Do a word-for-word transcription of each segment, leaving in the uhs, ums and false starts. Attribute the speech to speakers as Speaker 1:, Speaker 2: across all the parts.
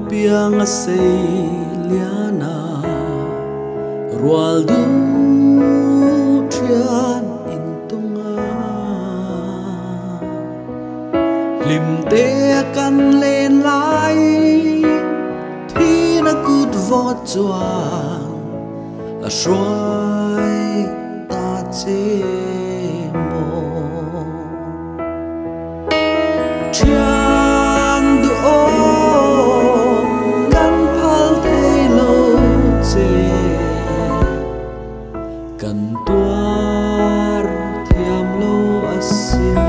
Speaker 1: piang a sei liana rual du trian in tunga lim te kan len lai thi na cút vót choang a shuai ta che mo trian du o gan phal thei lo che kan tuar thiam lo asin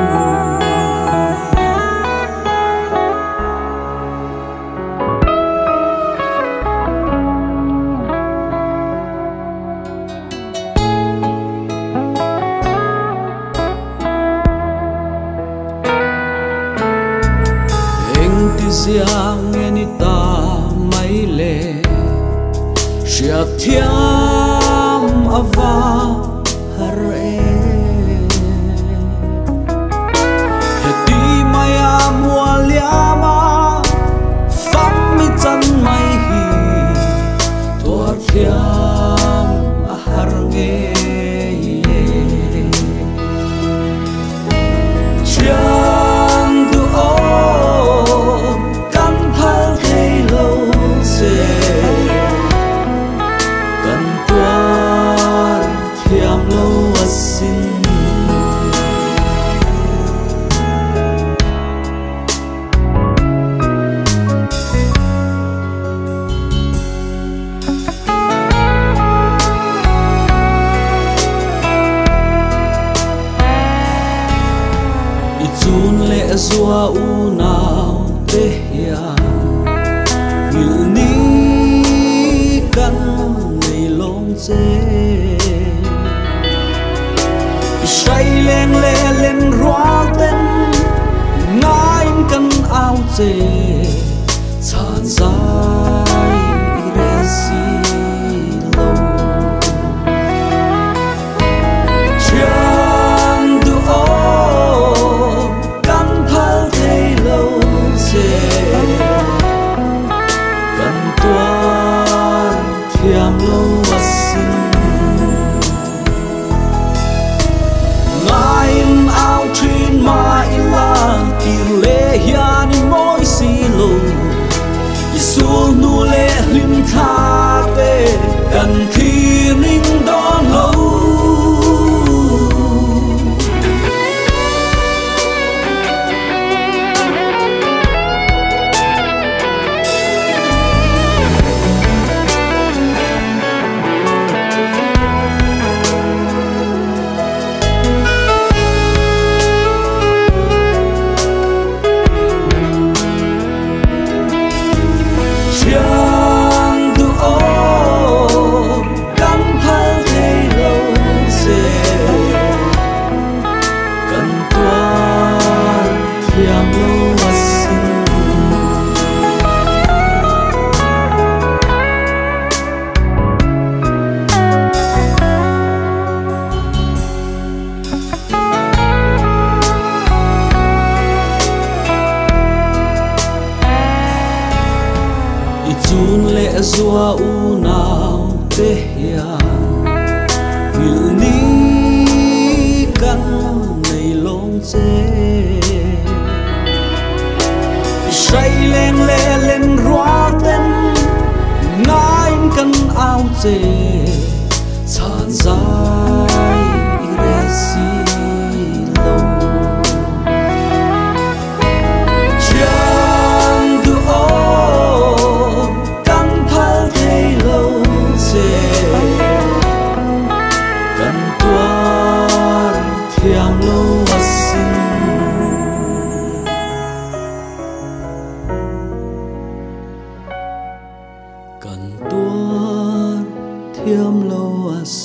Speaker 1: giang nghe ni ta mai le sia thiam ava har e heti maya mualiama fam mi chan mai hi tor thiam a har nge chun le zua u nau te hian hil ni kan nei long che sai leng le len rual ten ngain kan au che chan zai re si lo thiam lo asin ngain au trin ma ilang tir le hian moi si lo isul nu le lim tha te kan thi ning don lo chun le zua u nau te hian hil ni kan nei long che sai leng le len rual ten ngain kan au che chan zai re si lo thiam lo asin kan tuar thiam lo asin